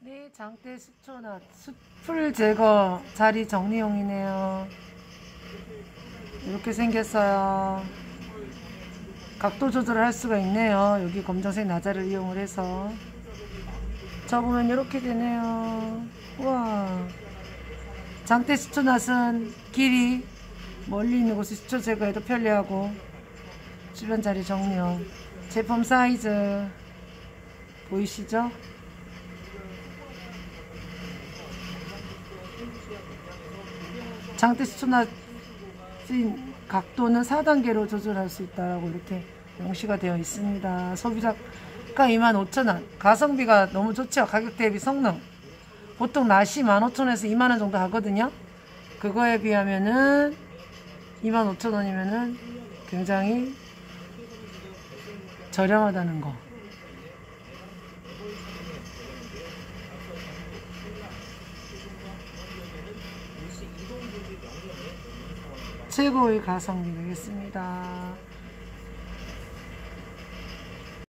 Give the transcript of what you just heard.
네, 장대 수초나 숯풀 제거 자리 정리용이네요. 이렇게 생겼어요. 각도 조절을 할 수가 있네요. 여기 검정색 나자를 이용을 해서 접으면 이렇게 되네요. 우와, 장대 수초낫은 길이 멀리 있는 곳에 수초 제거해도 편리하고 주변 자리 정리용. 제품 사이즈 보이시죠? 장대 수초낫 쓰인 각도는 4단계로 조절할 수 있다라고 이렇게 명시가 되어 있습니다. 소비자가 25,000원. 가성비가 너무 좋죠. 가격 대비 성능. 보통 낫이 15,000원에서 2만원 정도 하거든요. 그거에 비하면은 25,000원이면은 굉장히 저렴하다는 거. 최고의 가성비 되겠습니다.